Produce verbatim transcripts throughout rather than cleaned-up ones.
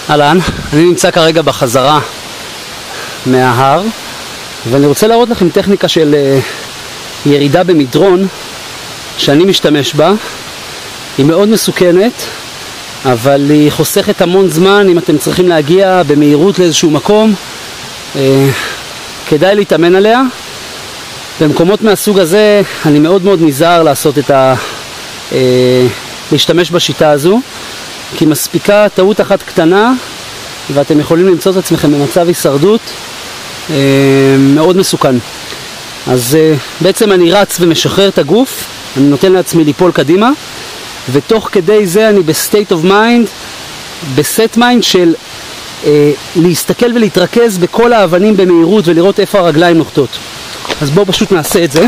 אהלן, אני נמצא כרגע בחזרה מההר ואני רוצה להראות לכם טכניקה של uh, ירידה במדרון שאני משתמש בה. היא מאוד מסוכנת, אבל היא חוסכת המון זמן אם אתם צריכים להגיע במהירות לאיזשהו מקום. uh, כדאי להתאמן עליה. במקומות מהסוג הזה אני מאוד מאוד נזהר לעשות את ה... uh, להשתמש בשיטה הזו, כי מספיקה טעות אחת קטנה ואתם יכולים למצוא את עצמכם במצב הישרדות אה, מאוד מסוכן. אז אה, בעצם אני רץ ומשחרר את הגוף, אני נותן לעצמי ליפול קדימה, ותוך כדי זה אני בסטייט אוף מיינד, בסט מיינד של אה, להסתכל ולהתרכז בכל האבנים במהירות ולראות איפה הרגליים נוחתות. אז בואו פשוט נעשה את זה.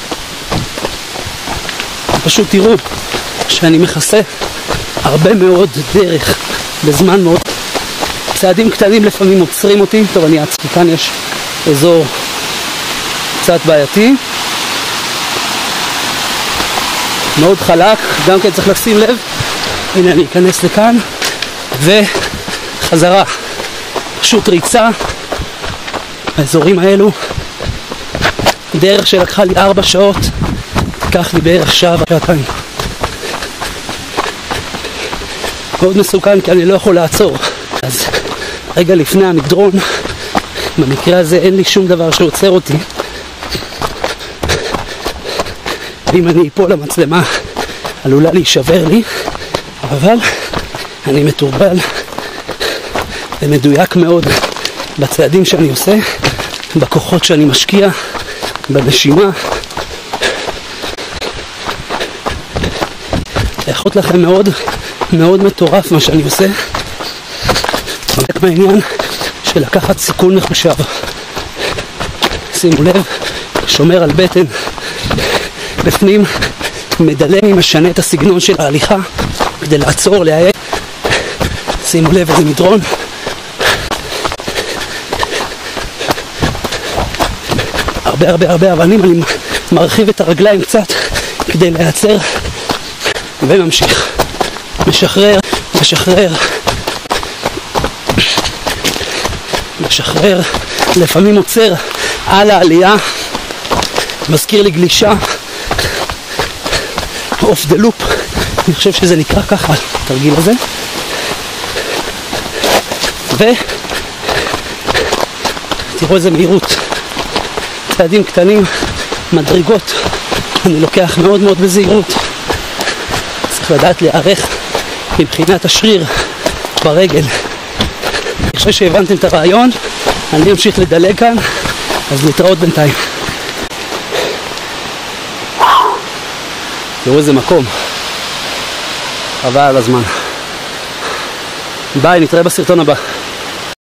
פשוט תראו שאני מכסה הרבה מאוד דרך בזמן מאוד. צעדים קטנים לפעמים עוצרים אותי. טוב, אני אעצתי, כאן יש אזור קצת בעייתי, מאוד חלק, גם כן צריך לשים לב. הנה אני אכנס לכאן וחזרה, פשוט ריצה באזורים האלו. דרך שלקחה לי ארבע שעות תיקח לי בערך שעה ושעתיים. מאוד מסוכן כי אני לא יכול לעצור. אז רגע לפני המדרון, במקרה הזה אין לי שום דבר שעוצר אותי. אם אני אפול למצלמה עלולה להישבר לי, אבל אני מתורבל ומדויק מאוד בצעדים שאני עושה, בכוחות שאני משקיע, בנשימה. יכול לכם מאוד מאוד מטורף מה שאני עושה. באמת מהעניין של לקחת סיכון מחושב. שימו לב, שומר על בטן בפנים, מדלג, משנה את הסגנון של ההליכה כדי לעצור, להאט. שימו לב איזה מדרון. הרבה הרבה הרבה אבנים, אני מרחיב את הרגליים קצת כדי להיעצר וממשיך. משחרר, משחרר, משחרר, לפעמים עוצר על העלייה, מזכיר לי גלישה אוף דה לופ, אני חושב שזה נקרא ככה התרגיל הזה. ותראו איזה מהירות, צעדים קטנים, מדרגות, אני לוקח מאוד מאוד בזהירות. צריך לדעת להיערך מבחינת השריר ברגל. אני חושב שהבנתם את הרעיון, אני אמשיך לדלג כאן, אז להתראות בינתיים. תראו איזה מקום, חבל על הזמן. ביי, נתראה בסרטון הבא.